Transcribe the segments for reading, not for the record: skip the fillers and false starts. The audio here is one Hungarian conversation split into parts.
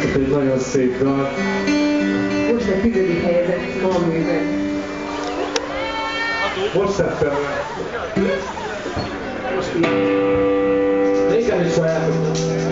játszott egy nagyon szép dal. Most a 10. helyezett Malmöben. Most tettem le. Régen is sajátottam.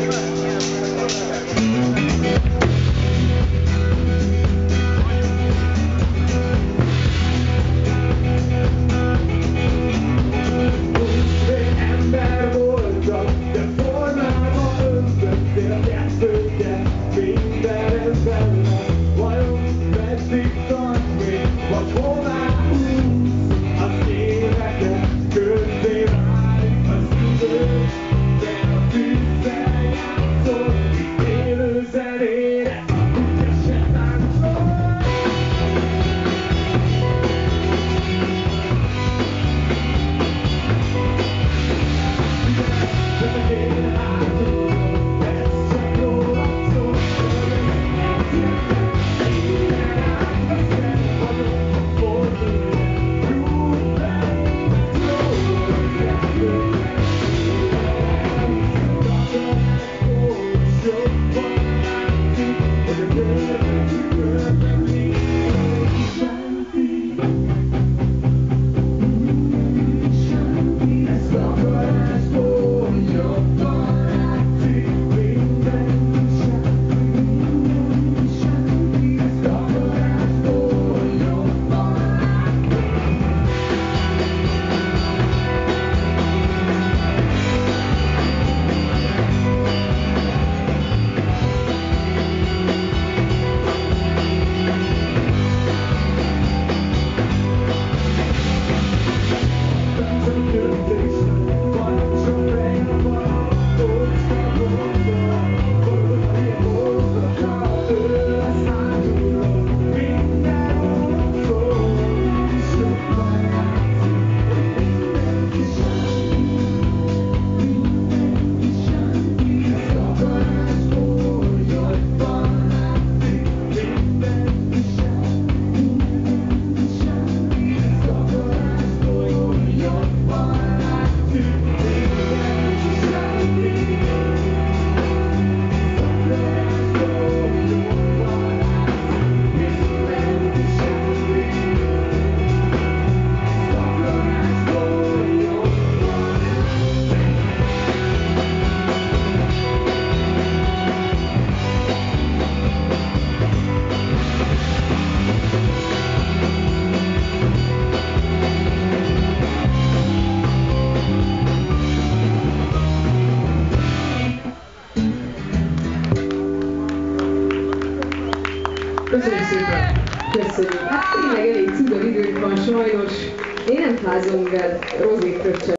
Köszönjük szépen! Köszönjük! Hát tényleg elég cudor időnk van sajnos. Én nem fázom, mivel Rozi köcsön.